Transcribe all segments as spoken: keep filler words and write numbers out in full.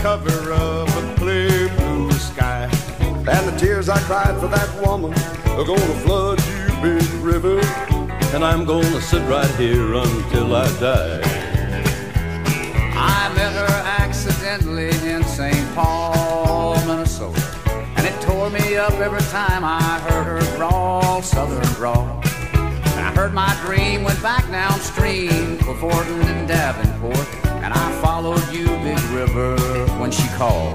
cover of a clear blue sky. And the tears I cried for that woman are gonna flood you, big river. And I'm gonna sit right here until I die. I met her accidentally in Saint Paul, Minnesota, and it tore me up every time I heard her drawl, southern drawl. And I heard my dream went back downstream for Fortin and Davenport, and I followed you, big river, when she called.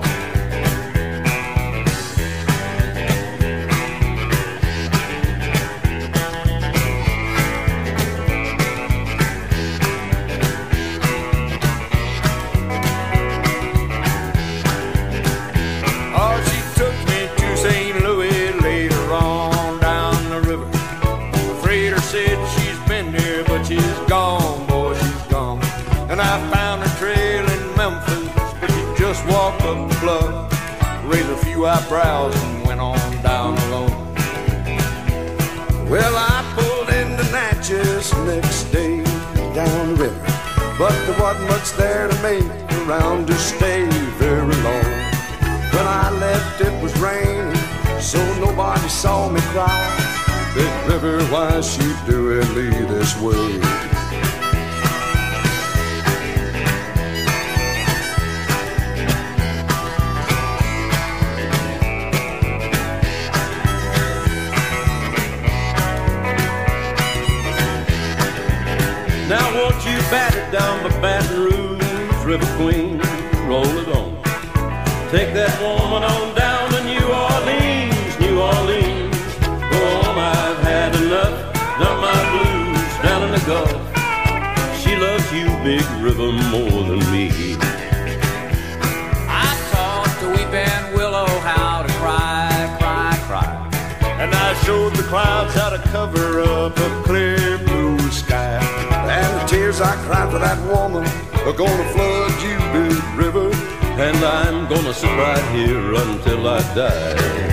Walked up the bluff, raised a few eyebrows and went on down alone. Well, I pulled into Natchez next day down the river, but there wasn't much there to make around to stay very long. When I left it was raining, so nobody saw me cry. Big river, why she doing me this way? Now won't you bat it down by Baton Rouge, River Queen, roll it on. Take that woman on down to New Orleans, New Orleans. Go on, I've had enough, done my blues down in the Gulf. She loves you, big river, more than me. I taught the weeping willow how to cry, cry, cry. And I showed the clouds how to cover up a clear blue sky. And the tears I cried for that woman are gonna flood you, big river. And I'm gonna sit right here until I die.